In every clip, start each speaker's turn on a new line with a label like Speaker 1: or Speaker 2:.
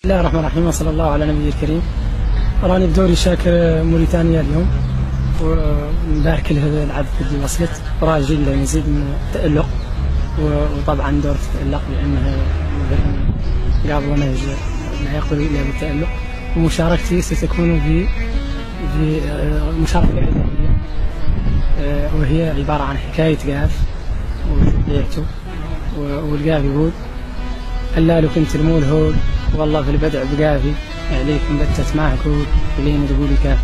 Speaker 1: بسم الله الرحمن الرحيم وصلى الله على نبي الكريم. راني بدوري شاكر موريتانيا اليوم ونبارك له العدد اللي وصلت وراجل مزيد من التألق، وطبعا دور التألق لأنه قابل نهج ما يقبل إلا بالتألق. ومشاركتي ستكون في مشاركة إعلامية، وهي عبارة عن حكاية قاف وبيعته. والقاف يقول: هلا لو كنت المول هول والله في البدع بقافي عليكم بتت معكود لين تقولي كافي.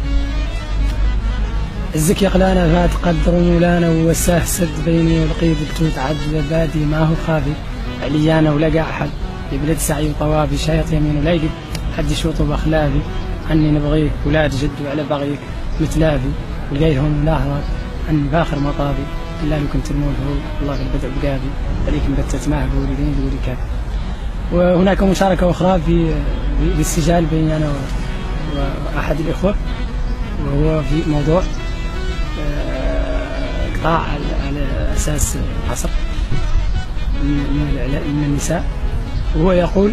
Speaker 1: الزك يقلانا فات قدر مولانا ووساه سد بيني والقيد التوت عدل بادي ما هو خافي عليانا ولقى أحد يبلد سعي وطوافي شايط يمين ولايقب حد يشوط بأخلافي عني نبغيك ولاد جد وعلى بغيك متلافي ولقيهم ملاحظة عني باخر مطافي إلا لو كنت المول هول والله في البدع بقافي عليكم بتت معكود لين تقولي كافي. وهناك مشاركة أخرى في السجال بيني أنا وأحد الإخوة، وهو في موضوع إقطاع على أساس العصر من النساء. وهو يقول: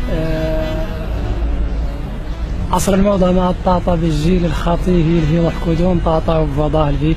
Speaker 1: عصر الموضة ما الطاطا بالجيل الخطيه يلهي ضحك ودوم طاطا وفضاه الفيل.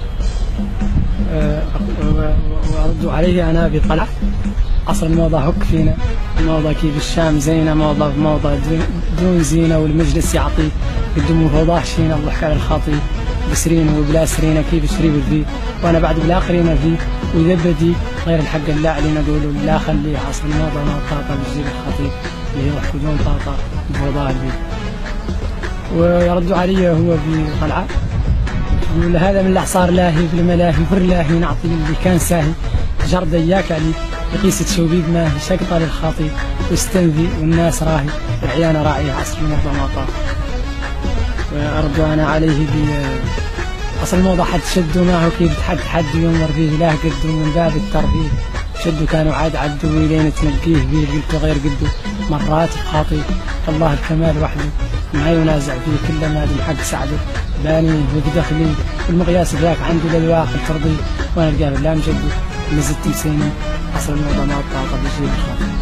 Speaker 1: وأرد عليه أنا بطلع: عصر الموضة هك فينا، الموضة كيف الشام زينة، موضة في موضة دون زينة، والمجلس يعطي قدموا فوضاه شينا الضحك على الخطيب بسرينه وبلا سرينة كيف شريب الفي وأنا بعد بلا قرينة فيه وإذا بدي غير الحق اللي علينا نقولوا لا خليه عصر الموضة ما طاطا بالجيل الخطيب اللي هو ضحك دون طاطا بفوضاه الفي. ويرد علي هو في طلعة يقول: هذا من الإعصار لاهي في الملاهي فر لاهي نعطي اللي كان ساهي جرد إياك علي بقيسة شوبيب ماهي شقطة للخطيب واستنذي والناس راهي العيانة راعية عصر الموضة ما طاف. وأرد أنا عليه عصر الموضة حد شدوا معه كيف حد ينظر فيه لا قدوا من باب الترفيه شدوا كانوا عدوا ولين تنقيه فيه قلت غير قدوا مرات بخاطي الله الكمال وحده ما ينازع فيه كل ما دم حق سعده باني وبدخلي والمقياس ذاك عنده للواقع ترضي وانا القابل لا مجدد نزلت مسيني عصر الموضة ما طاقة بالجيل الخاطئ.